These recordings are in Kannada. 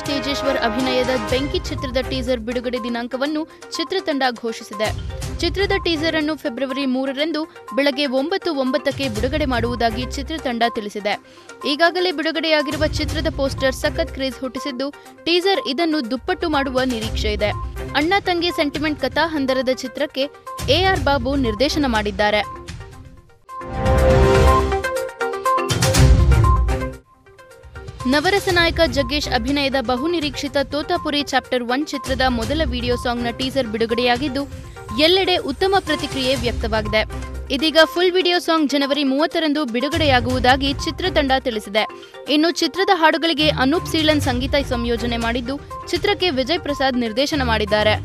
ಲೋಕೇಶ್ ತೇಜೇಶ್ವರ್ ಅಭಿನಯದ ಬೆಂಕಿ ಚಿತ್ರದ ಟೀಸರ್ ಬಿಡುಗಡೆ ದಿನಾಂಕವನ್ನು ಚಿತ್ರತಂಡ ಘೋಷಿಸಿದೆ. ಚಿತ್ರದ ಟೀಸರ್ ಅನ್ನು ಫೆಬ್ರವರಿ 3ರಂದು ಬೆಳಗ್ಗೆ 9:09ಕ್ಕೆ ಬಿಡುಗಡೆ ಮಾಡುವುದಾಗಿ ಚಿತ್ರತಂಡ ತಿಳಿಸಿದೆ. ಈಗಾಗಲೇ ಬಿಡುಗಡೆಯಾಗಿರುವ ಚಿತ್ರದ ಪೋಸ್ಟರ್ ಸಖತ್ ಕ್ರೇಜ್ ಹುಟ್ಟಿಸಿದ್ದು, ಟೀಸರ್ ಇದನ್ನು ದುಪ್ಪಟ್ಟು ಮಾಡುವ ನಿರೀಕ್ಷೆ ಇದೆ. ಅಣ್ಣ ತಂಗಿ ಸೆಂಟಿಮೆಂಟ್ ಕಥಾ ಹಂದರದ ಚಿತ್ರಕ್ಕೆ AR ಬಾಬು ನಿರ್ದೇಶನ ಮಾಡಿದ್ದಾರೆ. ನವರಸ ನಾಯಕ ಜಗ್ಗೇಶ್ ಅಭಿನಯದ ಬಹುನಿರೀಕ್ಷಿತ ತೋತಾಪುರಿ ಚಾಪ್ಟರ್ 1 ಚಿತ್ರದ ಮೊದಲ ವಿಡಿಯೋ ಸಾಂಗ್ನ ಟೀಸರ್ ಬಿಡುಗಡೆಯಾಗಿದ್ದು, ಎಲ್ಲೆಡೆ ಉತ್ತಮ ಪ್ರತಿಕ್ರಿಯೆ ವ್ಯಕ್ತವಾಗಿದೆ. ಇದೀಗ ಫುಲ್ ವಿಡಿಯೋ ಸಾಂಗ್ ಜನವರಿ 30ರಂದು ಬಿಡುಗಡೆಯಾಗುವುದಾಗಿ ಚಿತ್ರತಂಡ ತಿಳಿಸಿದೆ. ಇನ್ನು ಚಿತ್ರದ ಹಾಡುಗಳಿಗೆ ಅನೂಪ್ ಸೀಳನ್ ಸಂಗೀತ ಸಂಯೋಜನೆ ಮಾಡಿದ್ದು, ಚಿತ್ರಕ್ಕೆ ವಿಜಯ್ ಪ್ರಸಾದ್ ನಿರ್ದೇಶನ ಮಾಡಿದ್ದಾರೆ.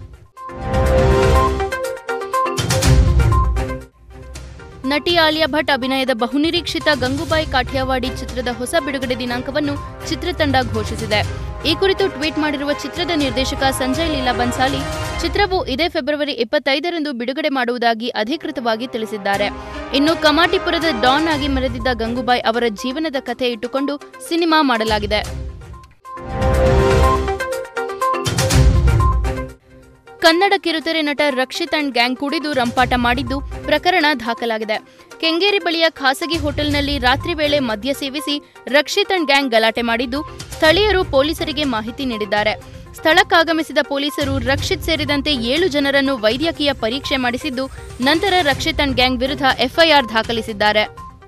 ನಟಿ ಆಲಿಯಾ ಭಟ್ ಅಭಿನಯದ ಬಹುನಿರೀಕ್ಷಿತ ಗಂಗೂಬಾಯಿ ಕಾಠಿಯಾವಾಡಿ ಚಿತ್ರದ ಹೊಸ ಬಿಡುಗಡೆ ದಿನಾಂಕವನ್ನು ಚಿತ್ರತಂಡ ಘೋಷಿಸಿದೆ. ಈ ಕುರಿತು ಟ್ವೀಟ್ ಮಾಡಿರುವ ಚಿತ್ರದ ನಿರ್ದೇಶಕ ಸಂಜಯ್ ಲೀಲಾ ಬನ್ಸಾಲಿ, ಚಿತ್ರವು ಇದೇ ಫೆಬ್ರವರಿ 25ರಂದು ಬಿಡುಗಡೆ ಮಾಡುವುದಾಗಿ ಅಧಿಕೃತವಾಗಿ ತಿಳಿಸಿದ್ದಾರೆ. ಇನ್ನು ಕಮಾಟಿಪುರದ ಡಾನ್ ಆಗಿ ಮೆರೆದಿದ್ದ ಗಂಗೂಬಾಯಿ ಅವರ ಜೀವನದ ಕಥೆ ಇಟ್ಟುಕೊಂಡು ಸಿನಿಮಾ ಮಾಡಲಾಗಿದೆ. ಕನ್ನಡ ಕಿರುತೆರೆ ನಟ ರಕ್ಷಿತ್ ಅಂಡ್ ಗ್ಯಾಂಗ್ ಕುಡಿದು ರಂಪಾಟ ಮಾಡಿದ್ದು ಪ್ರಕರಣ ದಾಖಲಾಗಿದೆ. ಕೆಂಗೇರಿ ಬಳಿಯ ಖಾಸಗಿ ಹೋಟೆಲ್ನಲ್ಲಿ ರಾತ್ರಿ ವೇಳೆ ಮದ್ಯ ಸೇವಿಸಿ ರಕ್ಷಿತ್ ಅಂಡ್ ಗ್ಯಾಂಗ್ ಗಲಾಟೆ ಮಾಡಿದ್ದು, ಸ್ಥಳೀಯರು ಪೊಲೀಸರಿಗೆ ಮಾಹಿತಿ ನೀಡಿದ್ದಾರೆ. ಸ್ಥಳಕ್ಕಾಗಮಿಸಿದ ಪೊಲೀಸರು ರಕ್ಷಿತ್ ಸೇರಿದಂತೆ 7 ಜನರನ್ನು ವೈದ್ಯಕೀಯ ಪರೀಕ್ಷೆ ಮಾಡಿಸಿದ್ದು, ನಂತರ ರಕ್ಷಿತ್ ಅಂಡ್ ಗ್ಯಾಂಗ್ ವಿರುದ್ಧ FIR ದಾಖಲಿಸಿದ್ದಾರೆ.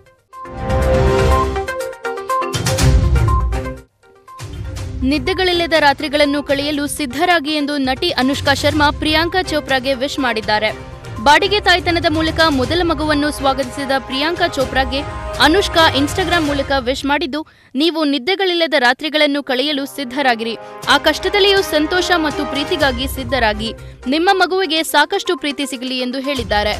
ನಿದ್ದೆಗಳಿಲ್ಲದ ರಾತ್ರಿಗಳನ್ನು ಕಳೆಯಲು ಸಿದ್ಧರಾಗಿ ಎಂದು ನಟಿ ಅನುಷ್ಕಾ ಶರ್ಮಾ ಪ್ರಿಯಾಂಕಾ ಚೋಪ್ರಾಗೆ ವಿಶ್ ಮಾಡಿದ್ದಾರೆ. ಬಾಡಿಗೆ ತಾಯ್ತನದ ಮೂಲಕ ಮೊದಲ ಮಗುವನ್ನು ಸ್ವಾಗತಿಸಿದ ಪ್ರಿಯಾಂಕಾ ಚೋಪ್ರಾಗೆ ಅನುಷ್ಕಾ ಇನ್ಸ್ಟಾಗ್ರಾಂ ಮೂಲಕ ವಿಶ್ ಮಾಡಿದ್ದು, ನೀವು ನಿದ್ದೆಗಳಿಲ್ಲದ ರಾತ್ರಿಗಳನ್ನು ಕಳೆಯಲು ಸಿದ್ಧರಾಗಿರಿ, ಆ ಕಷ್ಟದಲ್ಲಿಯೂ ಸಂತೋಷ ಮತ್ತು ಪ್ರೀತಿಗಾಗಿ ಸಿದ್ಧರಾಗಿ, ನಿಮ್ಮ ಮಗುವಿಗೆ ಸಾಕಷ್ಟು ಪ್ರೀತಿ ಸಿಗಲಿ ಎಂದು ಹೇಳಿದ್ದಾರೆ.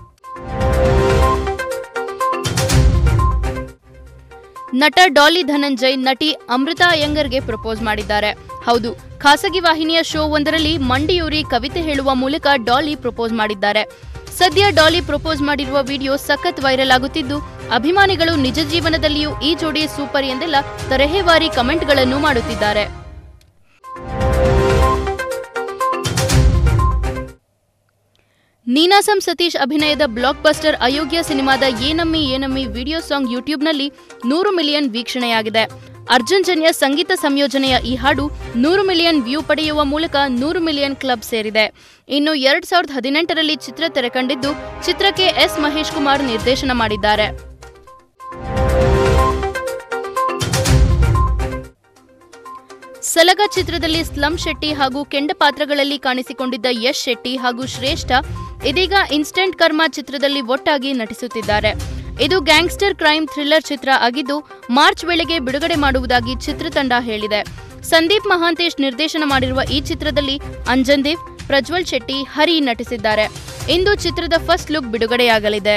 ನಟ ಡಾಲಿ ಧನಂಜಯ್ ನಟಿ ಅಮೃತಾ ಅಯ್ಯಂಗರ್ಗೆ ಪ್ರಪೋಸ್ ಮಾಡಿದ್ದಾರೆ. ಹೌದು, ಖಾಸಗಿ ವಾಹಿನಿಯ ಶೋ ಒಂದರಲ್ಲಿ ಮಂಡಿಯೂರಿ ಕವಿತೆ ಹೇಳುವ ಮೂಲಕ ಡಾಲಿ ಪ್ರಪೋಸ್ ಮಾಡಿದ್ದಾರೆ. ಸದ್ಯ ಡಾಲಿ ಪ್ರಪೋಸ್ ಮಾಡಿರುವ ವಿಡಿಯೋ ಸಖತ್ ವೈರಲ್ ಆಗುತ್ತಿದ್ದು, ಅಭಿಮಾನಿಗಳು ನಿಜ ಜೀವನದಲ್ಲಿಯೂ ಈ ಜೋಡಿ ಸೂಪರ್ ಎಂದೆಲ್ಲ ತರಹೇವಾರಿ ಕಮೆಂಟ್ಗಳನ್ನು ಮಾಡುತ್ತಿದ್ದಾರೆ. ನೀನಾಸಂ ಸತೀಶ್ ಅಭಿನಯದ ಬ್ಲಾಕ್ ಬಸ್ಟರ್ ಅಯೋಗ್ಯ ಸಿನಿಮಾದ ಏನಮ್ಮಿ ಏನಮ್ಮಿ ವಿಡಿಯೋ ಸಾಂಗ್ ಯೂಟ್ಯೂಬ್ನಲ್ಲಿ 100 ಮಿಲಿಯನ್ ವೀಕ್ಷಣೆಯಾಗಿದೆ. ಅರ್ಜುನ್ ಜನ್ಯ ಸಂಗೀತ ಸಂಯೋಜನೆಯ ಈ ಹಾಡು 100 ಮಿಲಿಯನ್ ವ್ಯೂ ಪಡೆಯುವ ಮೂಲಕ 100 ಮಿಲಿಯನ್ ಕ್ಲಬ್ ಸೇರಿದೆ. ಇನ್ನು 2018ರಲ್ಲಿ ಚಿತ್ರ ತೆರೆಕಂಡಿದ್ದು, ಚಿತ್ರಕ್ಕೆ S. ಮಹೇಶ್ ಕುಮಾರ್ ನಿರ್ದೇಶನ ಮಾಡಿದ್ದಾರೆ. ಸಲಗ ಚಿತ್ರದಲ್ಲಿ ಸ್ಲಂ ಶೆಟ್ಟಿ ಹಾಗೂ ಕೆಂಡ ಪಾತ್ರಗಳಲ್ಲಿ ಕಾಣಿಸಿಕೊಂಡಿದ್ದ ಯಶ್ ಶೆಟ್ಟಿ ಹಾಗೂ ಶ್ರೇಷ್ಠ ಇದೀಗ ಇನ್ಸ್ಟೆಂಟ್ ಕರ್ಮ ಚಿತ್ರದಲ್ಲಿ ಒಟ್ಟಾಗಿ ನಟಿಸುತ್ತಿದ್ದಾರೆ. ಇದು ಗ್ಯಾಂಗ್ಸ್ಟರ್ ಕ್ರೈಮ್ ಥ್ರಿಲ್ಲರ್ ಚಿತ್ರ ಆಗಿದ್ದು, ಮಾರ್ಚ್ ವೇಳೆಗೆ ಬಿಡುಗಡೆ ಮಾಡುವುದಾಗಿ ಚಿತ್ರತಂಡ ಹೇಳಿದೆ. ಸಂದೀಪ್ ಮಹಾಂತೇಶ್ ನಿರ್ದೇಶನ ಮಾಡಿರುವ ಈ ಚಿತ್ರದಲ್ಲಿ ಅಂಜನ್ ದೇವ್, ಪ್ರಜ್ವಲ್ ಶೆಟ್ಟಿ, ಹರಿ ನಟಿಸಿದ್ದಾರೆ. ಇಂದು ಚಿತ್ರದ ಫಸ್ಟ್ ಲುಕ್ ಬಿಡುಗಡೆಯಾಗಲಿದೆ.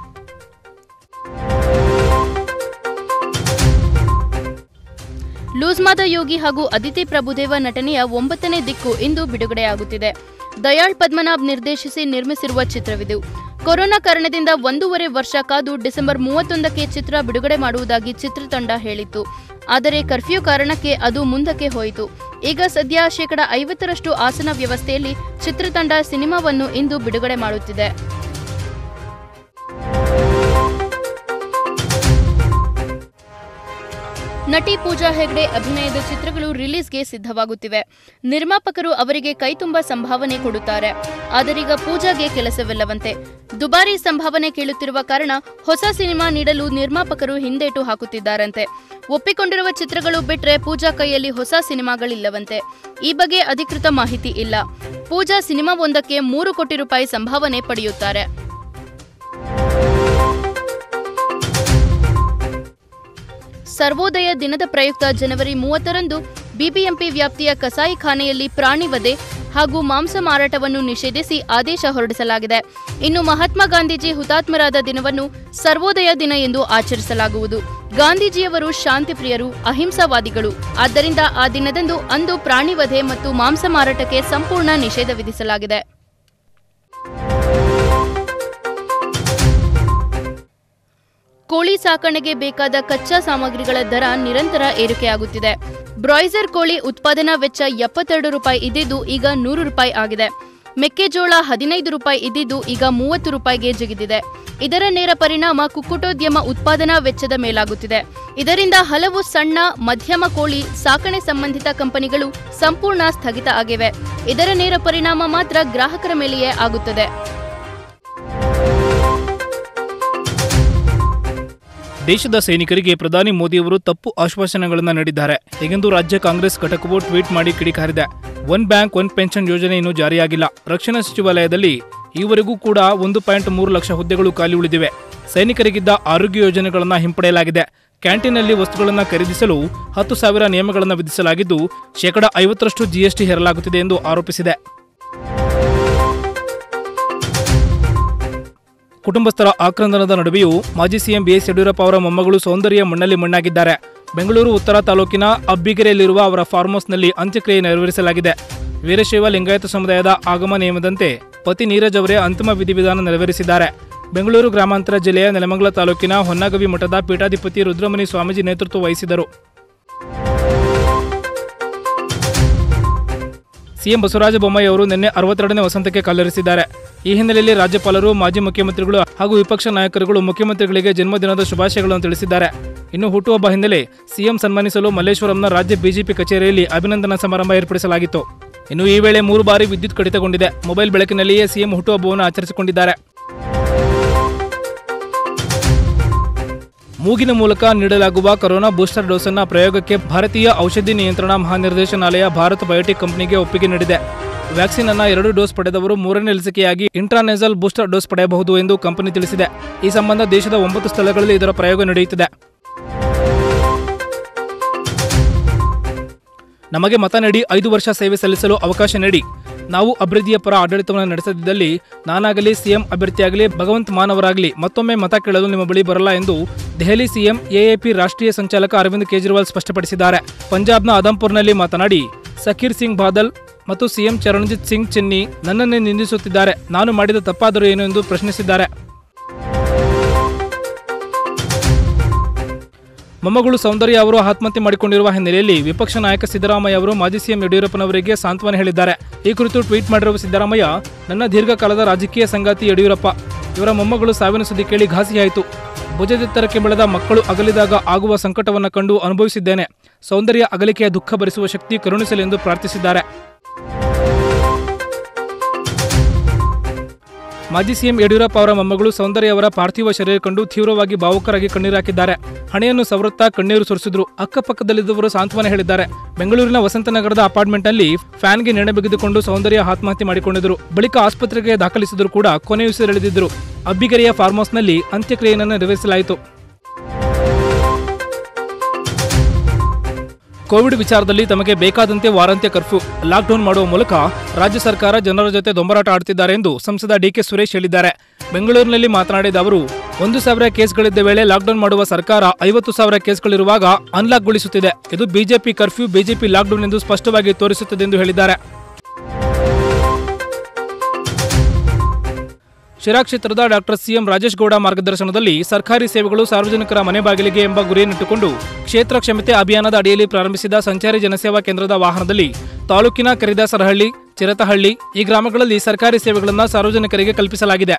ಲೂಸ್ಮಾದ ಯೋಗಿ ಹಾಗೂ ಅದಿತಿ ಪ್ರಭುದೇವ ನಟನೆಯ 9ನೇ ದಿಕ್ಕು ಇಂದು ಬಿಡುಗಡೆಯಾಗುತ್ತಿದೆ. ದಯಾಳ್ ಪದ್ಮನಾಭ್ ನಿರ್ದೇಶಿಸಿ ನಿರ್ಮಿಸಿರುವ ಚಿತ್ರವಿದು. ಕೊರೋನಾ ಕಾರಣದಿಂದ 1.5 ವರ್ಷ ಕಾದು ಡಿಸೆಂಬರ್ 31ಕ್ಕೆ ಚಿತ್ರ ಬಿಡುಗಡೆ ಮಾಡುವುದಾಗಿ ಚಿತ್ರತಂಡ ಹೇಳಿತ್ತು. ಆದರೆ ಕರ್ಫ್ಯೂ ಕಾರಣಕ್ಕೆ ಅದು ಮುಂದಕ್ಕೆ ಹೋಯಿತು. ಈಗ ಸದ್ಯ 50% ಆಸನ ವ್ಯವಸ್ಥೆಯಲ್ಲಿ ಚಿತ್ರತಂಡ ಸಿನಿಮಾವನ್ನು ಇಂದು ಬಿಡುಗಡೆ ಮಾಡುತ್ತಿದೆ. ನಟಿ ಪೂಜಾ ಹೆಗ್ಡೆ ಅಭಿನಯದ ಚಿತ್ರಗಳು ರಿಲೀಸ್ಗೆ ಸಿದ್ಧವಾಗುತ್ತಿವೆ. ನಿರ್ಮಾಪಕರು ಅವರಿಗೆ ಕೈತುಂಬ ಸಂಭಾವನೆ ಕೊಡುತ್ತಾರೆ. ಆದರೀಗ ಪೂಜಾಗೆ ಕೆಲಸವಿಲ್ಲವಂತೆ. ದುಬಾರಿ ಸಂಭಾವನೆ ಕೇಳುತ್ತಿರುವ ಕಾರಣ ಹೊಸ ಸಿನಿಮಾ ನೀಡಲು ನಿರ್ಮಾಪಕರು ಹಿಂದೇಟು ಹಾಕುತ್ತಿದ್ದಾರಂತೆ. ಒಪ್ಪಿಕೊಂಡಿರುವ ಚಿತ್ರಗಳು ಬಿಟ್ರೆ ಪೂಜಾ ಕೈಯಲ್ಲಿ ಹೊಸ ಸಿನಿಮಾಗಳಿಲ್ಲವಂತೆ. ಈ ಬಗ್ಗೆ ಅಧಿಕೃತ ಮಾಹಿತಿ ಇಲ್ಲ. ಪೂಜಾ ಸಿನಿಮಾವೊಂದಕ್ಕೆ 3 ಕೋಟಿ ರೂಪಾಯಿ ಸಂಭಾವನೆ ಪಡೆಯುತ್ತಾರೆ. ಸರ್ವೋದಯ ದಿನದ ಪ್ರಯುಕ್ತ ಜನವರಿ 30ರಂದು ಬಿಬಿಎಂಪಿ ವ್ಯಾಪ್ತಿಯ ಕಸಾಯಿಖಾನೆಯಲ್ಲಿ ಪ್ರಾಣಿ ವಧೆ ಹಾಗೂ ಮಾಂಸ ಮಾರಾಟವನ್ನು ನಿಷೇಧಿಸಿ ಆದೇಶ ಹೊರಡಿಸಲಾಗಿದೆ. ಇನ್ನು ಮಹಾತ್ಮ ಗಾಂಧೀಜಿ ಹುತಾತ್ಮರಾದ ದಿನವನ್ನು ಸರ್ವೋದಯ ದಿನ ಎಂದು ಆಚರಿಸಲಾಗುವುದು. ಗಾಂಧೀಜಿಯವರು ಶಾಂತಿಪ್ರಿಯರು, ಅಹಿಂಸಾವಾದಿಗಳು. ಆದ್ದರಿಂದ ಆ ದಿನದಂದು ಅಂದು ಪ್ರಾಣಿ ವಧೆ ಮತ್ತು ಮಾಂಸ ಮಾರಾಟಕ್ಕೆ ಸಂಪೂರ್ಣ ನಿಷೇಧ ವಿಧಿಸಲಾಗಿದೆ. ಕೋಳಿ ಸಾಕಣೆಗೆ ಬೇಕಾದ ಕಚ್ಚಾ ಸಾಮಗ್ರಿಗಳ ದರ ನಿರಂತರ ಏರಿಕೆಯಾಗುತ್ತಿದೆ. ಬ್ರಾಯ್ಲರ್ ಕೋಳಿ ಉತ್ಪಾದನಾ ವೆಚ್ಚ 72 ರೂಪಾಯಿ ಇದ್ದಿದ್ದು ಈಗ 100 ರೂಪಾಯಿ ಆಗಿದೆ. ಮೆಕ್ಕೆಜೋಳ 15 ರೂಪಾಯಿ ಇದ್ದಿದ್ದು ಈಗ 30 ರೂಪಾಯಿಗೆ ಜಿಗಿದಿದೆ. ಇದರ ನೇರ ಪರಿಣಾಮ ಕುಕ್ಕುಟೋದ್ಯಮ ಉತ್ಪಾದನಾ ವೆಚ್ಚದ ಮೇಲಾಗುತ್ತಿದೆ. ಇದರಿಂದ ಹಲವು ಸಣ್ಣ, ಮಧ್ಯಮ ಕೋಳಿ ಸಾಕಣೆ ಸಂಬಂಧಿತ ಕಂಪನಿಗಳು ಸಂಪೂರ್ಣ ಸ್ಥಗಿತ ಆಗಿವೆ. ಇದರ ನೇರ ಪರಿಣಾಮ ಮಾತ್ರ ಗ್ರಾಹಕರ ಮೇಲೆಯೇ ಆಗುತ್ತದೆ. ದೇಶದ ಸೈನಿಕರಿಗೆ ಪ್ರಧಾನಿ ಮೋದಿಯವರು ತಪ್ಪು ಆಶ್ವಾಸನೆಗಳನ್ನು ನೀಡಿದ್ದಾರೆ ಹೀಗೆಂದು ರಾಜ್ಯ ಕಾಂಗ್ರೆಸ್ ಘಟಕವು ಟ್ವೀಟ್ ಮಾಡಿ ಕಿಡಿಕಾರಿದೆ. ಒನ್ ಬ್ಯಾಂಕ್ ಒನ್ ಪೆನ್ಷನ್ ಯೋಜನೆ ಇನ್ನೂ ಜಾರಿಯಾಗಿಲ್ಲ. ರಕ್ಷಣಾ ಸಚಿವಾಲಯದಲ್ಲಿ ಈವರೆಗೂ ಕೂಡ 1.3 ಲಕ್ಷ ಹುದ್ದೆಗಳು ಖಾಲಿ ಉಳಿದಿವೆ. ಸೈನಿಕರಿಗಿದ್ದ ಆರೋಗ್ಯ ಯೋಜನೆಗಳನ್ನು ಹಿಂಪಡೆಯಲಾಗಿದೆ. ಕ್ಯಾಂಟೀನ್ನಲ್ಲಿ ವಸ್ತುಗಳನ್ನು ಖರೀದಿಸಲು 10,000 ನಿಯಮಗಳನ್ನು ವಿಧಿಸಲಾಗಿದ್ದು ಶೇಕಡ 50% GST ಹೇರಲಾಗುತ್ತಿದೆ ಎಂದು ಆರೋಪಿಸಿದೆ. ಕುಟುಂಬಸ್ಥರ ಆಕ್ರಂದನದ ನಡುವೆಯೂ ಮಾಜಿ ಸಿಎಂ ಬಿಎಸ್ ಯಡಿಯೂರಪ್ಪ ಅವರ ಮೊಮ್ಮಗಳು ಸೌಂದರ್ಯ ಮಣ್ಣಲ್ಲಿ ಮಣ್ಣಾಗಿದ್ದಾರೆ. ಬೆಂಗಳೂರು ಉತ್ತರ ತಾಲೂಕಿನ ಅಬ್ಬಿಗೆರೆಯಲ್ಲಿರುವ ಅವರ ಫಾರ್ಮ್ ಹೌಸ್ನಲ್ಲಿ ಅಂತ್ಯಕ್ರಿಯೆ ನೆರವೇರಿಸಲಾಗಿದೆ. ವೀರಶೈವ ಲಿಂಗಾಯತ ಸಮುದಾಯದ ಆಗಮ ನಿಯಮದಂತೆ ಪತಿ ನೀರಜ್ ಅವರೇ ಅಂತಿಮ ವಿಧಿವಿಧಾನ ನೆರವೇರಿಸಿದ್ದಾರೆ. ಬೆಂಗಳೂರು ಗ್ರಾಮಾಂತರ ಜಿಲ್ಲೆಯ ನೆಲಮಂಗಲ ತಾಲೂಕಿನ ಹೊನ್ನಗವಿ ಮಠದ ಪೀಠಾಧಿಪತಿ ರುದ್ರಮುನಿ ಸ್ವಾಮೀಜಿ ನೇತೃತ್ವ ವಹಿಸಿದರು. ಸಿಎಂ ಬಸವರಾಜ ಬೊಮ್ಮಾಯಿ ಅವರು ನಿನ್ನೆ 62ನೇ ವಸಂತಕ್ಕೆ ಕಾಲಿರಿಸಿದ್ದಾರೆ. ಈ ಹಿನ್ನೆಲೆಯಲ್ಲಿ ರಾಜ್ಯಪಾಲರು, ಮಾಜಿ ಮುಖ್ಯಮಂತ್ರಿಗಳು ಹಾಗೂ ವಿಪಕ್ಷ ನಾಯಕರುಗಳು ಮುಖ್ಯಮಂತ್ರಿಗಳಿಗೆ ಜನ್ಮದಿನದ ಶುಭಾಶಯಗಳನ್ನು ತಿಳಿಸಿದ್ದಾರೆ. ಇನ್ನು ಹುಟ್ಟುಹಬ್ಬ ಹಿನ್ನೆಲೆ ಸಿಎಂ ಸನ್ಮಾನಿಸಲು ಮಲ್ಲೇಶ್ವರಂನ ರಾಜ್ಯ ಬಿಜೆಪಿ ಕಚೇರಿಯಲ್ಲಿ ಅಭಿನಂದನಾ ಸಮಾರಂಭ ಏರ್ಪಡಿಸಲಾಗಿತ್ತು. ಇನ್ನು ಈ ವೇಳೆ 3 ಬಾರಿ ವಿದ್ಯುತ್ ಕಡಿತಗೊಂಡಿದೆ. ಮೊಬೈಲ್ ಬೆಳಕಿನಲ್ಲಿಯೇ ಸಿಎಂ ಹುಟ್ಟುಹಬ್ಬವನ್ನು ಆಚರಿಸಿಕೊಂಡಿದ್ದಾರೆ. ಮೂಗಿನ ಮೂಲಕ ನೀಡಲಾಗುವ ಕೊರೋನಾ ಬೂಸ್ಟರ್ ಡೋಸ್ ಅನ್ನು ಪ್ರಯೋಗಕ್ಕೆ ಭಾರತೀಯ ಔಷಧಿ ನಿಯಂತ್ರಣ ಮಹಾನಿರ್ದೇಶನಾಲಯ ಭಾರತ್ ಬಯೋಟೆಕ್ ಕಂಪನಿಗೆ ಒಪ್ಪಿಗೆ ನೀಡಿದೆ. ವ್ಯಾಕ್ಸಿನ್ ಅನ್ನು 2 ಡೋಸ್ ಪಡೆದವರು 3ನೇ ಲಸಿಕೆಯಾಗಿ ಇಂಟ್ರಾನೆಸಲ್ ಬೂಸ್ಟರ್ ಡೋಸ್ ಪಡೆಯಬಹುದು ಎಂದು ಕಂಪನಿ ತಿಳಿಸಿದೆ. ಈ ಸಂಬಂಧ ದೇಶದ 9 ಸ್ಥಳಗಳಲ್ಲಿ ಇದರ ಪ್ರಯೋಗ ನಡೆಯುತ್ತಿದೆ. ನಮಗೆ ಮತ ನೀಡಿ 5 ವರ್ಷ ಸೇವೆ ಸಲ್ಲಿಸಲು ಅವಕಾಶ ನೀಡಿ. ನಾವು ಅಭಿವೃದ್ಧಿಯ ಪರ ಆಡಳಿತವನ್ನು ನಡೆಸದಿದ್ದಲ್ಲಿ ನಾನಾಗಲಿ, ಸಿಎಂ ಅಭ್ಯರ್ಥಿಯಾಗಲಿ, ಭಗವಂತ ಮಾನ್ ಅವರಾಗಲಿ ಮತ್ತೊಮ್ಮೆ ಮತ ಕೇಳಲು ನಿಮ್ಮ ಬಳಿ ಬರಲ್ಲ ಎಂದು ದೆಹಲಿ ಸಿಎಂ ಎಎಪಿ ರಾಷ್ಟ್ರೀಯ ಸಂಚಾಲಕ ಅರವಿಂದ್ ಕೇಜ್ರಿವಾಲ್ ಸ್ಪಷ್ಟಪಡಿಸಿದ್ದಾರೆ. ಪಂಜಾಬ್ನ ಆದಂಪುರ್ನಲ್ಲಿ ಮಾತನಾಡಿ ಸಕೀರ್ ಸಿಂಗ್ ಬಾದಲ್ ಮತ್ತು ಸಿಎಂ ಚರಣಜಿತ್ ಸಿಂಗ್ ಚೆನ್ನಿ ನನ್ನನ್ನೇ ನಿಂದಿಸುತ್ತಿದ್ದಾರೆ. ನಾನು ಮಾಡಿದ ತಪ್ಪಾದರೂ ಏನು ಎಂದು ಪ್ರಶ್ನಿಸಿದ್ದಾರೆ. ಮೊಮ್ಮಗಳು ಸೌಂದರ್ಯ ಅವರು ಆತ್ಮಹತ್ಯೆ ಮಾಡಿಕೊಂಡಿರುವ ಹಿನ್ನೆಲೆಯಲ್ಲಿ ವಿಪಕ್ಷ ನಾಯಕ ಸಿದ್ದರಾಮಯ್ಯ ಅವರು ಮಾಜಿ ಸಿಎಂ ಯಡಿಯೂರಪ್ಪನವರಿಗೆ ಸಾಂತ್ವನ ಹೇಳಿದ್ದಾರೆ. ಈ ಕುರಿತು ಟ್ವೀಟ್ ಮಾಡಿರುವ ಸಿದ್ದರಾಮಯ್ಯ, ನನ್ನ ದೀರ್ಘಕಾಲದ ರಾಜಕೀಯ ಸಂಗಾತಿ ಯಡಿಯೂರಪ್ಪ, ಇವರ ಮೊಮ್ಮಗಳು ಸಾವಿನ ಸುದ್ದಿ ಕೇಳಿ ಘಾಸಿಯಾಯಿತು. ಭುಜದೆತ್ತರಕ್ಕೆ ಬೆಳೆದ ಮಕ್ಕಳು ಅಗಲಿದಾಗ ಆಗುವ ಸಂಕಟವನ್ನು ಕಂಡು ಅನುಭವಿಸಿದ್ದೇನೆ. ಸೌಂದರ್ಯ ಅಗಲಿಕೆಯ ದುಃಖ ಭರಿಸುವ ಶಕ್ತಿ ಕರುಣಿಸಲೆಂದು ಪ್ರಾರ್ಥಿಸಿದ್ದಾರೆ. ಮಾಜಿ ಸಿಎಂ ಯಡಿಯೂರಪ್ಪ ಅವರ ಮೊಮ್ಮಗಳು ಸೌಂದರ್ಯ ಅವರ ಪಾರ್ಥಿವ ಶರೀರ ಕಂಡು ತೀವ್ರವಾಗಿ ಭಾವುಕರಾಗಿ ಕಣ್ಣೀರು ಹಾಕಿದ್ದಾರೆ. ಹಣೆಯನ್ನು ಸವರುತ್ತಾ ಕಣ್ಣೀರು ಸುರಿಸಿದ್ರು. ಅಕ್ಕಪಕ್ಕದಲ್ಲಿದ್ದವರು ಸಾಂತ್ವನ ಹೇಳಿದ್ದಾರೆ. ಬೆಂಗಳೂರಿನ ವಸಂತನಗರದ ಅಪಾರ್ಟ್ಮೆಂಟ್ನಲ್ಲಿ ಫ್ಯಾನ್ಗೆ ನೇಣು ಬಿಗಿದುಕೊಂಡು ಸೌಂದರ್ಯ ಆತ್ಮಹತ್ಯೆ ಮಾಡಿಕೊಂಡಿದ್ದರು. ಬಳಿಕ ಆಸ್ಪತ್ರೆಗೆ ದಾಖಲಿಸಿದರೂ ಕೂಡ ಕೊನೆಯುಸಿರೆಳೆದಿದ್ದರು. ಅಬ್ಬಿಗೆರೆಯ ಫಾರ್ಮ್ ಹೌಸ್ನಲ್ಲಿ ಅಂತ್ಯಕ್ರಿಯೆಯನ್ನು ನೆರವೇರಿಸಲಾಯಿತು. ಕೋವಿಡ್ ವಿಚಾರದಲ್ಲಿ ತಮಗೆ ಬೇಕಾದಂತೆ ವಾರಾಂತ್ಯ ಕರ್ಫ್ಯೂ, ಲಾಕ್ಡೌನ್ ಮಾಡುವ ಮೂಲಕ ರಾಜ್ಯ ಸರ್ಕಾರ ಜನರ ಜೊತೆ ದೊಂಬರಾಟ ಆಡುತ್ತಿದ್ದಾರೆ ಎಂದು ಸಂಸದ ಡಿಕೆ ಸುರೇಶ್ ಹೇಳಿದ್ದಾರೆ. ಬೆಂಗಳೂರಿನಲ್ಲಿ ಮಾತನಾಡಿದ ಅವರು, 1,000 ಕೇಸ್ಗಳಿದ್ದ ವೇಳೆ ಲಾಕ್ಡೌನ್ ಮಾಡುವ ಸರ್ಕಾರ 50,000 ಕೇಸ್ಗಳಿರುವಾಗ ಅನ್ಲಾಕ್ಗೊಳಿಸುತ್ತಿದೆ. ಇದು ಬಿಜೆಪಿ ಕರ್ಫ್ಯೂ, ಬಿಜೆಪಿ ಲಾಕ್ಡೌನ್ ಎಂದು ಸ್ಪಷ್ಟವಾಗಿ ತೋರಿಸುತ್ತದೆ ಎಂದು ಹೇಳಿದ್ದಾರೆ. ಶಿರಾ ಕ್ಷೇತ್ರದ ಡಾಕ್ಟರ್ ಸಿಎಂ ರಾಜೇಶ್ ಗೌಡ ಮಾರ್ಗದರ್ಶನದಲ್ಲಿ ಸರ್ಕಾರಿ ಸೇವೆಗಳು ಸಾರ್ವಜನಿಕರ ಮನೆ ಬಾಗಿಲಿಗೆ ಎಂಬ ಗುರಿಯನ್ನಿಟ್ಟುಕೊಂಡು ಕ್ಷೇತ್ರ ಕ್ಷಮತೆ ಅಭಿಯಾನದ ಅಡಿಯಲ್ಲಿ ಪ್ರಾರಂಭಿಸಿದ ಸಂಚಾರಿ ಜನಸೇವಾ ಕೇಂದ್ರದ ವಾಹನದಲ್ಲಿ ತಾಲೂಕಿನ ಕರಿದಾಸರಹಳ್ಳಿ, ಚಿರತಹಳ್ಳಿ ಈ ಗ್ರಾಮಗಳಲ್ಲಿ ಸರ್ಕಾರಿ ಸೇವೆಗಳನ್ನು ಸಾರ್ವಜನಿಕರಿಗೆ ಕಲ್ಪಿಸಲಾಗಿದೆ.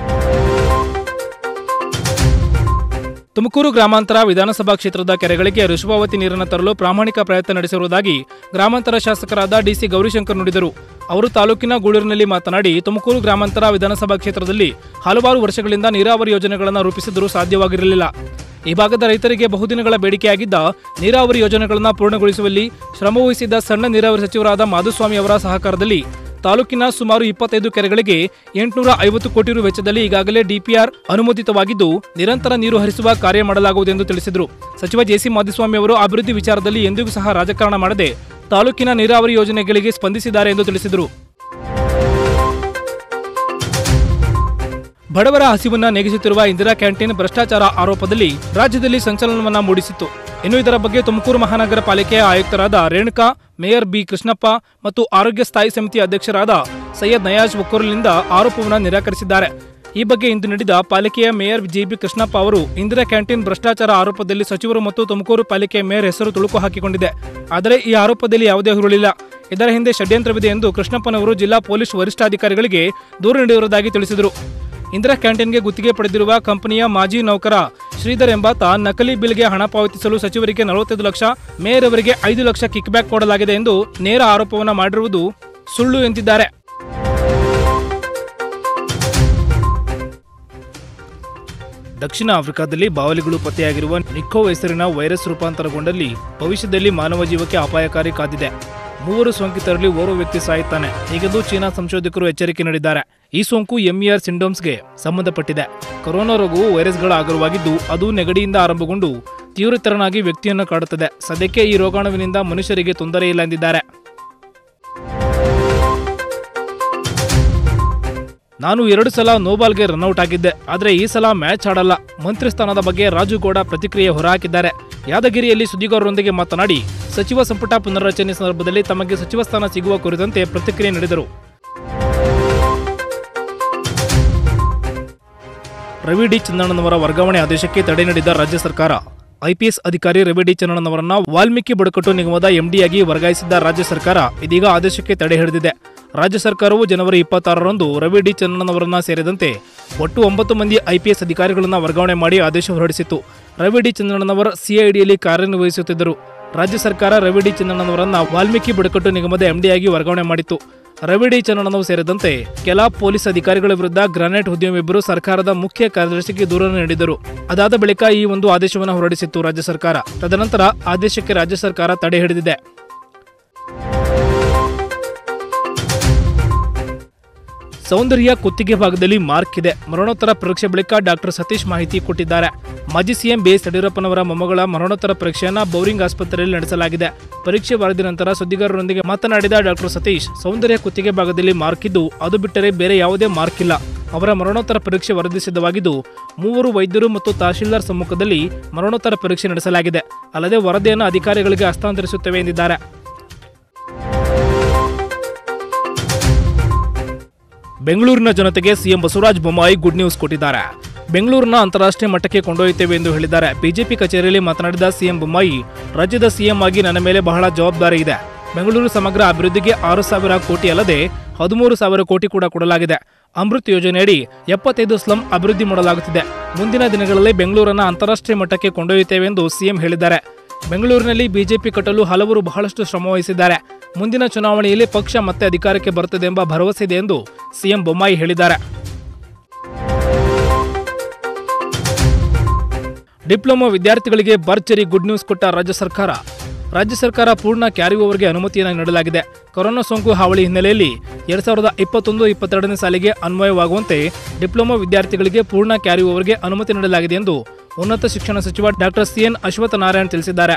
ತುಮಕೂರು ಗ್ರಾಮಾಂತರ ವಿಧಾನಸಭಾ ಕ್ಷೇತ್ರದ ಕೆರೆಗಳಿಗೆ ಋಷಭಾವತಿ ನೀರನ್ನು ತರಲು ಪ್ರಾಮಾಣಿಕ ಪ್ರಯತ್ನ ನಡೆಸಿರುವುದಾಗಿ ಗ್ರಾಮಾಂತರ ಶಾಸಕರಾದ ಡಿಸಿ ಗೌರಿಶಂಕರ್ ನುಡಿದರು. ಅವರು ತಾಲೂಕಿನ ಗೂಳೂರಿನಲ್ಲಿ ಮಾತನಾಡಿ, ತುಮಕೂರು ಗ್ರಾಮಾಂತರ ವಿಧಾನಸಭಾ ಕ್ಷೇತ್ರದಲ್ಲಿ ಹಲವಾರು ವರ್ಷಗಳಿಂದ ನೀರಾವರಿ ಯೋಜನೆಗಳನ್ನು ರೂಪಿಸಿದರೂ ಸಾಧ್ಯವಾಗಿರಲಿಲ್ಲ. ಈ ಭಾಗದ ರೈತರಿಗೆ ಬಹುದಿನಗಳ ಬೇಡಿಕೆಯಾಗಿದ್ದ ನೀರಾವರಿ ಯೋಜನೆಗಳನ್ನು ಪೂರ್ಣಗೊಳಿಸುವಲ್ಲಿ ಶ್ರಮವಹಿಸಿದ್ದ ಸಣ್ಣ ನೀರಾವರಿ ಸಚಿವರಾದ ಮಾಧುಸ್ವಾಮಿ ಅವರ ಸಹಕಾರದಲ್ಲಿ ತಾಲೂಕಿನ ಸುಮಾರು 25 ಕೆರೆಗಳಿಗೆ 850 ಕೋಟಿ ರು ವೆಚ್ಚದಲ್ಲಿ ಈಗಾಗಲೇ ಡಿಪಿಆರ್ ಅನುಮೋದಿತವಾಗಿದ್ದು ನಿರಂತರ ನೀರು ಹರಿಸುವ ಕಾರ್ಯ ಮಾಡಲಾಗುವುದೆಂದು ತಿಳಿಸಿದರು. ಸಚಿವ ಜೆಸಿ ಮಾಧುಸ್ವಾಮಿ ಅವರು ಅಭಿವೃದ್ಧಿ ವಿಚಾರದಲ್ಲಿ ಎಂದಿಗೂ ಸಹ ರಾಜಕಾರಣ ಮಾಡದೆ ತಾಲೂಕಿನ ನೀರಾವರಿ ಯೋಜನೆಗಳಿಗೆ ಸ್ಪಂದಿಸಿದ್ದಾರೆ ಎಂದು ತಿಳಿಸಿದರು. ಬಡವರ ಹಸಿವನ್ನ ನೀಗಿಸುತ್ತಿರುವ ಇಂದಿರಾ ಕ್ಯಾಂಟೀನ್ ಭ್ರಷ್ಟಾಚಾರ ಆರೋಪದಲ್ಲಿ ರಾಜ್ಯದಲ್ಲಿ ಸಂಚಲನವನ್ನ ಮೂಡಿಸಿತ್ತು. ಇನ್ನು ಇದರ ಬಗ್ಗೆ ತುಮಕೂರು ಮಹಾನಗರ ಪಾಲಿಕೆಯ ಆಯುಕ್ತರಾದ ರೇಣುಕಾ, ಮೇಯರ್ ಬಿ ಕೃಷ್ಣಪ್ಪ ಮತ್ತು ಆರೋಗ್ಯ ಸ್ಥಾಯಿ ಸಮಿತಿ ಅಧ್ಯಕ್ಷರಾದ ಸೈಯದ್ ನಯಾಜ್ ಒಕ್ಕೂರ್ಲಿಂದ ಆರೋಪವನ್ನು ನಿರಾಕರಿಸಿದ್ದಾರೆ. ಈ ಬಗ್ಗೆ ಇಂದು ನಡೆದ ಪಾಲಿಕೆಯ ಮೇಯರ್ ಜಿಬಿ ಕೃಷ್ಣಪ್ಪ ಅವರು ಇಂದಿರಾ ಕ್ಯಾಂಟೀನ್ ಭ್ರಷ್ಟಾಚಾರ ಆರೋಪದಲ್ಲಿ ಸಚಿವರು ಮತ್ತು ತುಮಕೂರು ಪಾಲಿಕೆಯ ಮೇಯರ್ ಹೆಸರು ತುಳುಕು ಹಾಕಿಕೊಂಡಿದೆ. ಆದರೆ ಈ ಆರೋಪದಲ್ಲಿ ಯಾವುದೇ ಹುರುಳಿಲ್ಲ. ಇದರ ಹಿಂದೆ ಷಡ್ಯಂತ್ರವಿದೆ ಎಂದು ಕೃಷ್ಣಪ್ಪನವರು ಜಿಲ್ಲಾ ಪೊಲೀಸ್ ವರಿಷ್ಠಾಧಿಕಾರಿಗಳಿಗೆ ದೂರು ನೀಡಿರುವುದಾಗಿ ತಿಳಿಸಿದರು. ಇಂದಿರಾ ಕ್ಯಾಂಟೀನ್ಗೆ ಗುತ್ತಿಗೆ ಪಡೆದಿರುವ ಕಂಪನಿಯ ಮಾಜಿ ನೌಕರ ಶ್ರೀಧರ್ ಎಂಬಾತ ನಕಲಿ ಬಿಲ್ಗೆ ಹಣ ಪಾವತಿಸಲು ಸಚಿವರಿಗೆ 45 ಲಕ್ಷ, ಮೇಯರ್ ಅವರಿಗೆ 5 ಲಕ್ಷ ಕಿಕ್ ಬ್ಯಾಕ್ ಕೊಡಲಾಗಿದೆ ಎಂದು ನೇರ ಆರೋಪವನ್ನು ಮಾಡಿರುವುದು ಸುಳ್ಳು ಎಂದಿದ್ದಾರೆ. ದಕ್ಷಿಣ ಆಫ್ರಿಕಾದಲ್ಲಿ ಬಾವಲಿಗಳು ಪತ್ತೆಯಾಗಿರುವ ನಿಖೋ ಹೆಸರಿನ ವೈರಸ್ ರೂಪಾಂತರಗೊಂಡಲ್ಲಿ ಭವಿಷ್ಯದಲ್ಲಿ ಮಾನವ ಜೀವಕ್ಕೆ ಅಪಾಯಕಾರಿ ಕಾದಿದೆ. 3 ಸೋಂಕಿತರಲ್ಲಿ ಓರ್ವ ವ್ಯಕ್ತಿ ಸಾಯುತ್ತಾನೆ. ಹೀಗೆಂದು ಚೀನಾ ಸಂಶೋಧಕರು ಎಚ್ಚರಿಕೆ ನೀಡಿದ್ದಾರೆ. ಈ ಸೋಂಕು MER ಸಿಂಡ್ರೋಮ್ಸ್ಗೆ ಸಂಬಂಧಪಟ್ಟಿದೆ. ಕೊರೋನಾ ರೋಗವು ವೈರಸ್ಗಳ ಆಗರವಾಗಿದ್ದು ಅದು ನೆಗಡಿಯಿಂದ ಆರಂಭಗೊಂಡು ತೀವ್ರತರನಾಗಿ ವ್ಯಕ್ತಿಯನ್ನು ಕಾಡುತ್ತದೆ. ಸದ್ಯಕ್ಕೆ ಈ ರೋಗಾಣುವಿನಿಂದ ಮನುಷ್ಯರಿಗೆ ತೊಂದರೆ ಇಲ್ಲ ಎಂದಿದ್ದಾರೆ. ನಾನು 2 ಸಲ ನೋಬಾಲ್ಗೆ ರನ್ಔಟ್ ಆಗಿದ್ದೆ, ಆದರೆ ಈ ಸಲ ಮ್ಯಾಚ್ ಆಡಲ್ಲ. ಮಂತ್ರಿ ಸ್ಥಾನದ ಬಗ್ಗೆ ರಾಜುಗೌಡ ಪ್ರತಿಕ್ರಿಯೆ ಹೊರಹಾಕಿದ್ದಾರೆ. ಯಾದಗಿರಿಯಲ್ಲಿ ಸುದ್ದಿಗಾರರೊಂದಿಗೆ ಮಾತನಾಡಿ ಸಚಿವ ಸಂಪುಟ ಪುನರ್ರಚನೆ ಸಂದರ್ಭದಲ್ಲಿ ತಮಗೆ ಸಚಿವ ಸ್ಥಾನ ಸಿಗುವ ಕುರಿತಂತೆ ಪ್ರತಿಕ್ರಿಯೆ ನೀಡಿದರು. ರವಿ ಡಿ ಚಂದ್ರಣ್ಣನವರ ವರ್ಗಾವಣೆ ಆದೇಶಕ್ಕೆ ತಡೆ ನೀಡಿದ ರಾಜ್ಯ ಸರ್ಕಾರ. IPS ಅಧಿಕಾರಿ ರವಿ ಡಿ ಚಂದ್ರಣ್ಣನವರನ್ನ ವಾಲ್ಮೀಕಿ ಬುಡಕಟ್ಟು ನಿಗಮದ MDಯಾಗಿ ವರ್ಗಾಯಿಸಿದ್ದ ರಾಜ್ಯ ಸರ್ಕಾರ ಇದೀಗ ಆದೇಶಕ್ಕೆ ತಡೆ ಹಿಡಿದಿದೆ. ರಾಜ್ಯ ಸರ್ಕಾರವು ಜನವರಿ 26ರಂದು ರವಿ ಡಿ ಚಂದ್ರಣ್ಣನವರನ್ನ ಸೇರಿದಂತೆ ಒಟ್ಟು 9 ಮಂದಿ IPS ಅಧಿಕಾರಿಗಳನ್ನು ವರ್ಗಾವಣೆ ಮಾಡಿ ಆದೇಶ ಹೊರಡಿಸಿತ್ತು. ರವಿ ಡಿ ಚಂದ್ರಣ್ಣನವರ CIDಯಲ್ಲಿ ಕಾರ್ಯನಿರ್ವಹಿಸುತ್ತಿದ್ದರು. ರಾಜ್ಯ ಸರ್ಕಾರ ರವಿ ಡಿ ಚಂದ್ರಣ್ಣನವರನ್ನ ವಾಲ್ಮೀಕಿ ಬುಡಕಟ್ಟು ನಿಗಮದ MDಯಾಗಿ ವರ್ಗಾವಣೆ ಮಾಡಿತ್ತು. ರವಿ ಡಿ ಚಂದ್ರಣ್ಣನವರು ಸೇರಿದಂತೆ ಕೆಲ ಪೊಲೀಸ್ ಅಧಿಕಾರಿಗಳ ವಿರುದ್ಧ ಗ್ರಾನೈಟ್ ಉದ್ಯಮಿಯೊಬ್ಬರು ಸರ್ಕಾರದ ಮುಖ್ಯ ಕಾರ್ಯದರ್ಶಿಗೆ ದೂರು ನೀಡಿದರು. ಅದಾದ ಬಳಿಕ ಈ ಒಂದು ಆದೇಶವನ್ನು ಹೊರಡಿಸಿತ್ತು ರಾಜ್ಯ ಸರ್ಕಾರ. ತದನಂತರ ಆದೇಶಕ್ಕೆ ರಾಜ್ಯ ಸರ್ಕಾರ ತಡೆ ಹಿಡಿದಿದೆ. ಸೌಂದರ್ಯ ಕುತ್ತಿಗೆ ಭಾಗದಲ್ಲಿ ಮಾರ್ಕ್ ಇದೆ. ಮರಣೋತ್ತರ ಪರೀಕ್ಷೆ ಬಳಿಕ ಡಾಕ್ಟರ್ ಸತೀಶ್ ಮಾಹಿತಿ ಕೊಟ್ಟಿದ್ದಾರೆ. ಮಾಜಿ ಸಿಎಂ BS ಯಡಿಯೂರಪ್ಪನವರ ಮೊಮ್ಮಗಳ ಮರಣೋತ್ತರ ಪರೀಕ್ಷೆಯನ್ನು ಬೌರಿಂಗ್ ಆಸ್ಪತ್ರೆಯಲ್ಲಿ ನಡೆಸಲಾಗಿದೆ. ಪರೀಕ್ಷೆ ವರದಿ ನಂತರ ಸುದ್ದಿಗಾರರೊಂದಿಗೆ ಮಾತನಾಡಿದ ಡಾಕ್ಟರ್ ಸತೀಶ್, ಸೌಂದರ್ಯ ಕುತ್ತಿಗೆ ಭಾಗದಲ್ಲಿ ಮಾರ್ಕ್ ಇದ್ದು ಅದು ಬಿಟ್ಟರೆ ಬೇರೆ ಯಾವುದೇ ಮಾರ್ಕ್ ಇಲ್ಲ. ಅವರ ಮರಣೋತ್ತರ ಪರೀಕ್ಷೆ ವರದಿ ಸಿದ್ಧವಾಗಿದ್ದು 3 ವೈದ್ಯರು ಮತ್ತು ತಹಶೀಲ್ದಾರ್ ಸಮ್ಮುಖದಲ್ಲಿ ಮರಣೋತ್ತರ ಪರೀಕ್ಷೆ ನಡೆಸಲಾಗಿದೆ. ಅಲ್ಲದೆ ವರದಿಯನ್ನು ಅಧಿಕಾರಿಗಳಿಗೆ ಹಸ್ತಾಂತರಿಸುತ್ತೇವೆ ಎಂದಿದ್ದಾರೆ. ಬೆಂಗಳೂರಿನ ಜನತೆಗೆ CM Basavaraja Bommai good news ಕೊಟ್ಟಿದ್ದಾರೆ. ಬೆಂಗಳೂರಿನ ಅಂತಾರಾಷ್ಟ್ರೀಯ ಮಟ್ಟಕ್ಕೆ ಕೊಂಡೊಯ್ಯುತ್ತೇವೆ ಎಂದು ಹೇಳಿದ್ದಾರೆ. ಬಿಜೆಪಿ ಕಚೇರಿಯಲ್ಲಿ ಮಾತನಾಡಿದ ಸಿಎಂ ಬೊಮ್ಮಾಯಿ, ರಾಜ್ಯದ ಸಿಎಂ ಆಗಿ ನನ್ನ ಮೇಲೆ ಬಹಳ ಜವಾಬ್ದಾರಿ ಇದೆ. ಬೆಂಗಳೂರು ಸಮಗ್ರ ಅಭಿವೃದ್ಧಿಗೆ 6,000 ಕೋಟಿ ಅಲ್ಲದೆ 13,000 ಕೋಟಿ ಕೂಡ ಕೊಡಲಾಗಿದೆ. ಅಮೃತ್ ಯೋಜನೆಯಡಿ 75 ಸ್ಲಂ ಅಭಿವೃದ್ಧಿ ಮಾಡಲಾಗುತ್ತಿದೆ. ಮುಂದಿನ ದಿನಗಳಲ್ಲಿ ಬೆಂಗಳೂರನ್ನು ಅಂತಾರಾಷ್ಟ್ರೀಯ ಮಟ್ಟಕ್ಕೆ ಕೊಂಡೊಯ್ಯುತ್ತೇವೆ ಎಂದು ಸಿಎಂ ಹೇಳಿದ್ದಾರೆ. ಬೆಂಗಳೂರಿನಲ್ಲಿ ಬಿಜೆಪಿ ಕಟ್ಟಲು ಹಲವರು ಬಹಳಷ್ಟು ಶ್ರಮವಹಿಸಿದ್ದಾರೆ. ಮುಂದಿನ ಚುನಾವಣೆಯಲ್ಲಿ ಪಕ್ಷ ಮತ್ತೆ ಅಧಿಕಾರಕ್ಕೆ ಬರುತ್ತದೆ ಎಂಬ ಭರವಸೆ ಇದೆ ಎಂದು ಸಿಎಂ ಬೊಮ್ಮಾಯಿ ಹೇಳಿದ್ದಾರೆ. ಡಿಪ್ಲೊಮಾ ವಿದ್ಯಾರ್ಥಿಗಳಿಗೆ ಭರ್ಜರಿ ಗುಡ್ ನ್ಯೂಸ್ ಕೊಟ್ಟ ರಾಜ್ಯ ಸರ್ಕಾರ. ರಾಜ್ಯ ಸರ್ಕಾರ ಪೂರ್ಣ ಕ್ಯಾರಿ ಓವರ್ಗೆ ಅನುಮತಿಯನ್ನು ನೀಡಲಾಗಿದೆ. ಕೊರೋನಾ ಸೋಂಕು ಹಾವಳಿ ಹಿನ್ನೆಲೆಯಲ್ಲಿ 2021-22ನೇ ಸಾಲಿಗೆ ಅನ್ವಯವಾಗುವಂತೆ ಡಿಪ್ಲೊಮಾ ವಿದ್ಯಾರ್ಥಿಗಳಿಗೆ ಪೂರ್ಣ ಕ್ಯಾರಿ ಓವರ್ಗೆ ಅನುಮತಿ ನೀಡಲಾಗಿದೆ ಎಂದು ಉನ್ನತ ಶಿಕ್ಷಣ ಸಚಿವ ಡಾಕ್ಟರ್ CN ಅಶ್ವತ್ಥನಾರಾಯಣ್ ತಿಳಿಸಿದ್ದಾರೆ.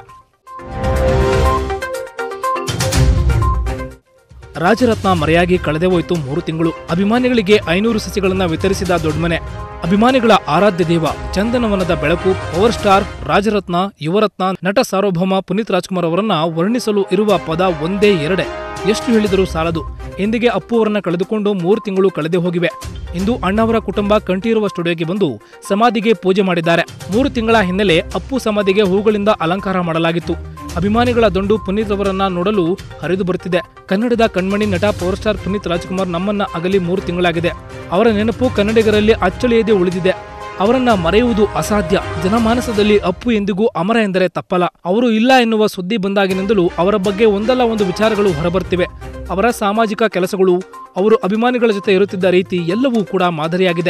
ರಾಜರತ್ನ ಮರೆಯಾಗಿ ಕಳೆದೇ ಹೋಯಿತು 3 ತಿಂಗಳು. ಅಭಿಮಾನಿಗಳಿಗೆ 500 ಸಸಿಗಳನ್ನು ವಿತರಿಸಿದ ದೊಡ್ಡಮನೆ. ಅಭಿಮಾನಿಗಳ ಆರಾಧ್ಯ ದೇವ, ಚಂದನವನದ ಬೆಳಕು, ಪವರ್ ಸ್ಟಾರ್ ರಾಜರತ್ನ, ಯುವರತ್ನ, ನಟ ಸಾರ್ವಭೌಮ ಪುನೀತ್ ರಾಜ್ಕುಮಾರ್ ಅವರನ್ನ ವರ್ಣಿಸಲು ಇರುವ ಪದ ಒಂದೇ ಎರಡೇ. ಎಷ್ಟು ಹೇಳಿದರೂ ಸಾಲದು. ಇಂದಿಗೆ ಅಪ್ಪು ಅವರನ್ನ ಕಳೆದುಕೊಂಡು 3 ತಿಂಗಳು ಕಳೆದೇ ಹೋಗಿವೆ. ಇಂದು ಅಣ್ಣವರ ಕುಟುಂಬ ಕಂಠೀರವ ಸ್ಟುಡಿಯೋಗೆ ಬಂದು ಸಮಾಧಿಗೆ ಪೂಜೆ ಮಾಡಿದ್ದಾರೆ. 3 ತಿಂಗಳ ಹಿನ್ನೆಲೆ ಅಪ್ಪು ಸಮಾಧಿಗೆ ಹೂಗಳಿಂದ ಅಲಂಕಾರ ಮಾಡಲಾಗಿತ್ತು. ಅಭಿಮಾನಿಗಳ ದಂಡು ಪುನೀತ್ ಅವರನ್ನ ನೋಡಲು ಹರಿದು ಬರುತ್ತಿದೆ. ಕನ್ನಡದ ಕಣ್ಮಣಿ ನಟ ಪವರ್ ಸ್ಟಾರ್ ಪುನೀತ್ ರಾಜ್ಕುಮಾರ್ ನಮ್ಮನ್ನ ಅಗಲಿ 3 ತಿಂಗಳಾಗಿದೆ. ಅವರ ನೆನಪು ಕನ್ನಡಿಗರಲ್ಲಿ ಅಚ್ಚಳಿಯದೆ ಉಳಿದಿದೆ. ಅವರನ್ನ ಮರೆಯುವುದು ಅಸಾಧ್ಯ. ಜನಮಾನಸದಲ್ಲಿ ಅಪ್ಪು ಎಂದಿಗೂ ಅಮರ ಎಂದರೆ ತಪ್ಪಲ್ಲ. ಅವರು ಇಲ್ಲ ಎನ್ನುವ ಸುದ್ದಿ ಬಂದಾಗಿನಿಂದಲೂ ಅವರ ಬಗ್ಗೆ ಒಂದಲ್ಲ ಒಂದು ವಿಚಾರಗಳು ಹೊರಬರ್ತಿವೆ. ಅವರ ಸಾಮಾಜಿಕ ಕೆಲಸಗಳು, ಅವರು ಅಭಿಮಾನಿಗಳ ಜೊತೆ ಇರುತ್ತಿದ್ದ ರೀತಿ ಎಲ್ಲವೂ ಕೂಡ ಮಾದರಿಯಾಗಿದೆ.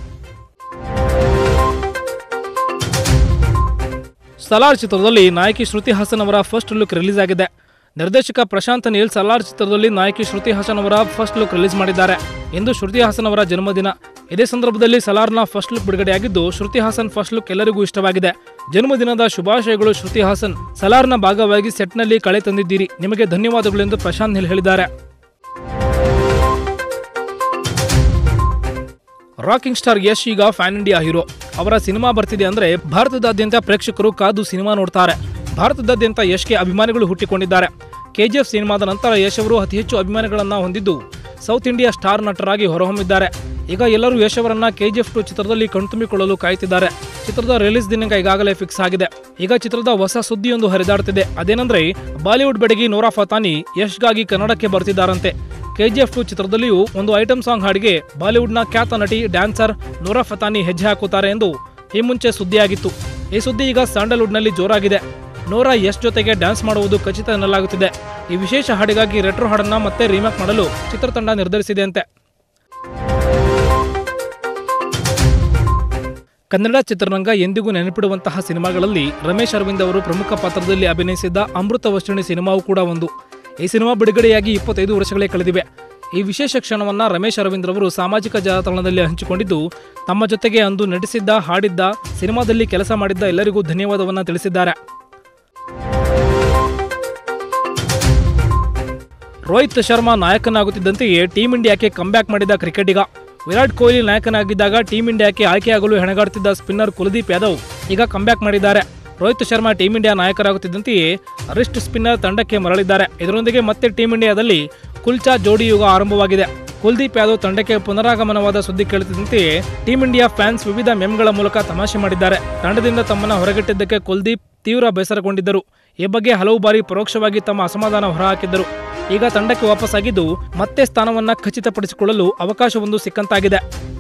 ಸಲಾರ್ ಚಿತ್ರದಲ್ಲಿ ನಾಯಕಿ ಶ್ರುತಿ ಹಾಸನ್ ಅವರ ಫಸ್ಟ್ ಲುಕ್ ರಿಲೀಸ್ ಆಗಿದೆ. ನಿರ್ದೇಶಕ ಪ್ರಶಾಂತ್ ನೀಲ್ ಸಲಾರ್ ಚಿತ್ರದಲ್ಲಿ ನಾಯಕಿ ಶ್ರುತಿ ಹಾಸನ್ ಅವರ ಫಸ್ಟ್ ಲುಕ್ ರಿಲೀಸ್ ಮಾಡಿದ್ದಾರೆ. ಇಂದು ಶ್ರುತಿ ಹಾಸನ್ ಅವರ ಜನ್ಮದಿನ. ಇದೇ ಸಂದರ್ಭದಲ್ಲಿ ಸಲಾರ್ನ ಫಸ್ಟ್ ಲುಕ್ ಬಿಡುಗಡೆಯಾಗಿದ್ದು ಶ್ರುತಿ ಹಾಸನ್ ಫಸ್ಟ್ ಲುಕ್ ಎಲ್ಲರಿಗೂ ಇಷ್ಟವಾಗಿದೆ. ಜನ್ಮದಿನದ ಶುಭಾಶಯಗಳು ಶ್ರುತಿ ಹಾಸನ್. ಸಲಾರ್ನ ಭಾಗವಾಗಿ ಸೆಟ್ನಲ್ಲಿ ಕಳೆ ತಂದಿದ್ದೀರಿ, ನಿಮಗೆ ಧನ್ಯವಾದಗಳು ಎಂದು ಪ್ರಶಾಂತ್ ನೀಲ್ ಹೇಳಿದ್ದಾರೆ. ರಾಕಿಂಗ್ ಸ್ಟಾರ್ ಯಶ್ ಈಗ ಫ್ಯಾನ್ ಇಂಡಿಯಾ ಹೀರೋ. ಅವರ ಸಿನಿಮಾ ಬರ್ತಿದೆ ಅಂದ್ರೆ ಭಾರತದಾದ್ಯಂತ ಪ್ರೇಕ್ಷಕರು ಕಾದು ಸಿನಿಮಾ ನೋಡ್ತಾರೆ. ಭಾರತದಾದ್ಯಂತ ಯಶ್ಗೆ ಅಭಿಮಾನಿಗಳು ಹುಟ್ಟಿಕೊಂಡಿದ್ದಾರೆ. KGF ಸಿನಿಮಾದ ನಂತರ ಯಶ್ ಅವರು ಅತಿ ಹೆಚ್ಚು ಅಭಿಮಾನಿಗಳನ್ನ ಹೊಂದಿದ್ದು ಸೌತ್ ಇಂಡಿಯಾ ಸ್ಟಾರ್ ನಟರಾಗಿ ಹೊರಹೊಮ್ಮಿದ್ದಾರೆ. ಈಗ ಎಲ್ಲರೂ ಯಶ್ ಅವರನ್ನ KGF 2 ಚಿತ್ರದಲ್ಲಿ ಕಣ್ತುಂಬಿಕೊಳ್ಳಲು ಕಾಯುತ್ತಿದ್ದಾರೆ. ಚಿತ್ರದ ರಿಲೀಸ್ ದಿನಾಂಕ ಈಗಾಗಲೇ ಫಿಕ್ಸ್ ಆಗಿದೆ. ಈಗ ಚಿತ್ರದ ಹೊಸ ಸುದ್ದಿಯೊಂದು ಹರಿದಾಡ್ತಿದೆ. ಅದೇನೆಂದ್ರೆ ಬಾಲಿವುಡ್ ಬೆಡಗಿ ನೋರಾ ಫತಾನಿ ಯಶ್ಗಾಗಿ ಕನ್ನಡಕ್ಕೆ ಬರ್ತಿದ್ದಾರಂತೆ. KGF 2 ಚಿತ್ರದಲ್ಲಿಯೂ ಒಂದು ಐಟಂ ಸಾಂಗ್ ಹಾಡಿಗೆ ಬಾಲಿವುಡ್ನ ಖ್ಯಾತ ನಟಿ ಡ್ಯಾನ್ಸರ್ ನೋರಾ ಫತಾನಿ ಹೆಜ್ಜೆ ಹಾಕುತ್ತಾರೆ ಎಂದು ಈ ಮುಂಚೆ ಸುದ್ದಿಯಾಗಿತ್ತು. ಈ ಸುದ್ದಿ ಈಗ ಸ್ಯಾಂಡಲ್ವುಡ್ನಲ್ಲಿ ಜೋರಾಗಿದೆ. ನೋರಾ ಯಶ್ ಜೊತೆಗೆ ಡ್ಯಾನ್ಸ್ ಮಾಡುವುದು ಖಚಿತ ಎನ್ನಲಾಗುತ್ತಿದೆ. ಈ ವಿಶೇಷ ಹಾಡಿಗಾಗಿ ರೆಟ್ರೋ ಹಾಡನ್ನ ಮತ್ತೆ ರೀಮೇಕ್ ಮಾಡಲು ಚಿತ್ರತಂಡ ನಿರ್ಧರಿಸಿದೆಯಂತೆ. ಕನ್ನಡ ಚಿತ್ರರಂಗ ಎಂದಿಗೂ ನೆನಪಿಡುವಂತಹ ಸಿನಿಮಾಗಳಲ್ಲಿ ರಮೇಶ್ ಅರವಿಂದ್ ಅವರು ಪ್ರಮುಖ ಪಾತ್ರದಲ್ಲಿ ಅಭಿನಯಿಸಿದ್ದ ಅಮೃತವರ್ಷಿಣಿ ಸಿನಿಮಾವು ಕೂಡ ಒಂದು. ಈ ಸಿನಿಮಾ ಬಿಡುಗಡೆಯಾಗಿ 25 ವರ್ಷಗಳೇ ಕಳೆದಿವೆ. ಈ ವಿಶೇಷ ಕ್ಷಣವನ್ನ ರಮೇಶ್ ಅರವಿಂದ್ ರವರು ಸಾಮಾಜಿಕ ಜಾಲತಾಣದಲ್ಲಿ ಹಂಚಿಕೊಂಡಿದ್ದು, ತಮ್ಮ ಜೊತೆಗೆ ಅಂದು ನಟಿಸಿದ್ದ, ಹಾಡಿದ್ದ, ಸಿನಿಮಾದಲ್ಲಿ ಕೆಲಸ ಮಾಡಿದ್ದ ಎಲ್ಲರಿಗೂ ಧನ್ಯವಾದವನ್ನ ತಿಳಿಸಿದ್ದಾರೆ. ರೋಹಿತ್ ಶರ್ಮಾ ನಾಯಕನಾಗುತ್ತಿದ್ದಂತೆಯೇ ಟೀಂ ಇಂಡಿಯಾಕ್ಕೆ ಕಂಬ್ಯಾಕ್ ಮಾಡಿದ ಕ್ರಿಕೆಟಿಗ. ವಿರಾಟ್ ಕೊಹ್ಲಿ ನಾಯಕನಾಗಿದ್ದಾಗ ಟೀಂ ಇಂಡಿಯಾಕ್ಕೆ ಆಯ್ಕೆಯಾಗಲು ಹೆಣಗಾಡುತ್ತಿದ್ದ ಸ್ಪಿನ್ನರ್ ಕುಲದೀಪ್ ಯಾದವ್ ಈಗ ಕಂಬ್ಯಾಕ್ ಮಾಡಿದ್ದಾರೆ. ರೋಹಿತ್ ಶರ್ಮಾ ಟೀಂ ಇಂಡಿಯಾ ನಾಯಕರಾಗುತ್ತಿದ್ದಂತೆಯೇ ರಿಸ್ಟ್ ಸ್ಪಿನ್ನರ್ ತಂಡಕ್ಕೆ ಮರಳಿದ್ದಾರೆ. ಇದರೊಂದಿಗೆ ಮತ್ತೆ ಟೀಂ ಇಂಡಿಯಾದಲ್ಲಿ ಕುಲ್ಚಾ ಜೋಡಿ ಯುಗ ಆರಂಭವಾಗಿದೆ. ಕುಲದೀಪ್ ಯಾದವ್ ತಂಡಕ್ಕೆ ಪುನರಾಗಮನವಾದ ಸುದ್ದಿ ಕೇಳುತ್ತಿದ್ದಂತೆಯೇ ಟೀಂ ಇಂಡಿಯಾ ಫ್ಯಾನ್ಸ್ ವಿವಿಧ ಮೆಮ್ಗಳ ಮೂಲಕ ತಮಾಷೆ ಮಾಡಿದ್ದಾರೆ. ತಂಡದಿಂದ ತಮ್ಮನ್ನು ಹೊರಗಿಟ್ಟಿದ್ದಕ್ಕೆ ಕುಲದೀಪ್ ತೀವ್ರ ಬೇಸರಗೊಂಡಿದ್ದರು. ಈ ಬಗ್ಗೆ ಹಲವು ಬಾರಿ ಪರೋಕ್ಷವಾಗಿ ತಮ್ಮ ಅಸಮಾಧಾನ ಹೊರಹಾಕಿದ್ದರು. ಈಗ ತಂಡಕ್ಕೆ ವಾಪಸ್ಸಾಗಿದ್ದು ಮತ್ತೆ ಸ್ಥಾನವನ್ನ ಖಚಿತಪಡಿಸಿಕೊಳ್ಳಲು ಅವಕಾಶವೊಂದು ಸಿಕ್ಕಂತಾಗಿದೆ.